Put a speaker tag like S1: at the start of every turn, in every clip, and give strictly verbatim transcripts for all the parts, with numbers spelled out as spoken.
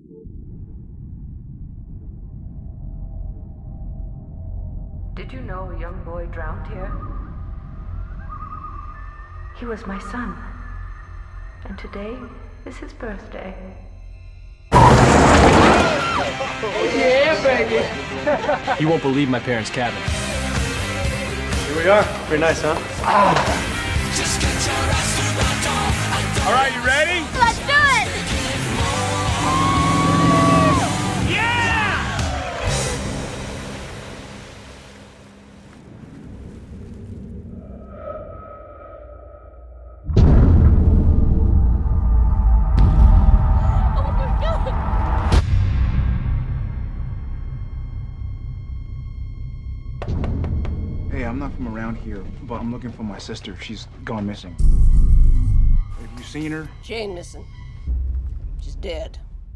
S1: Did you know a young boy drowned here? He was my son, and today is his birthday.
S2: Yeah, baby!
S3: You won't believe my parents' cabin.
S2: Here we are. Pretty nice, huh? Ah. All right, you ready?
S4: Let's do it!
S2: Yeah!
S4: Oh my God!
S5: Hey, I'm not from around here, but I'm looking for my sister. She's gone missing. Have you seen her?
S6: She ain't missing. She's dead.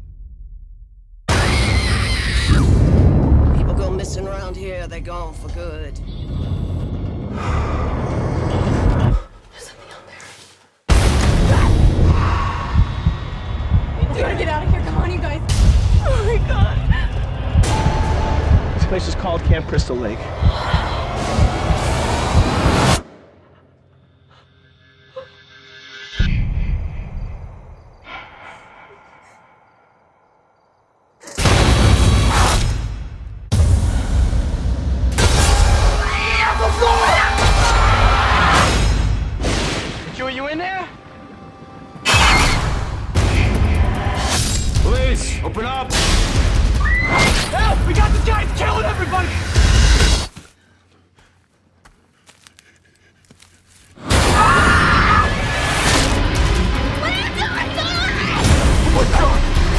S6: People go missing around here, they're gone for good.
S4: There's something out there. We gotta get out of here. Come on, you guys. Oh my God.
S2: This place is called Camp Crystal Lake. Are you in there?
S3: Police, open up!
S2: Help! We got the guys killing everybody!
S4: What are you doing, guys?
S2: What's wrong?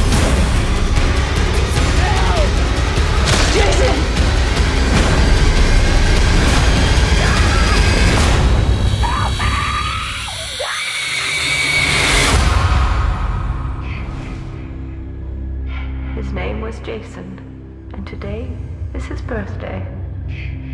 S4: Jason!
S1: His name was Jason, and today is his birthday.